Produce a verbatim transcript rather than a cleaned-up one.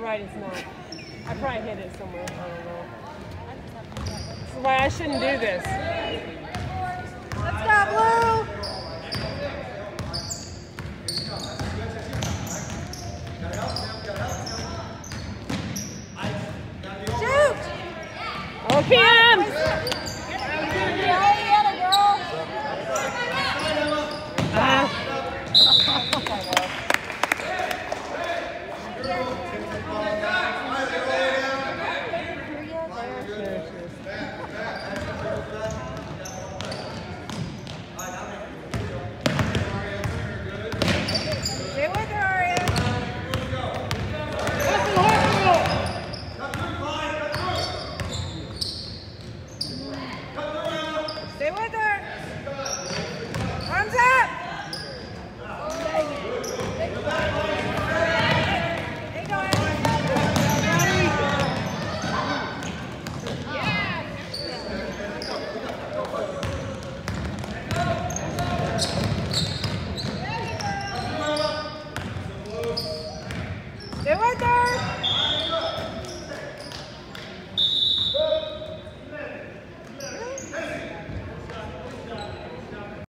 right, it's not. I probably hit it somewhere. I don't know. This is why I shouldn't do this. Let's go, Blue! Shoot! Oh, Kim!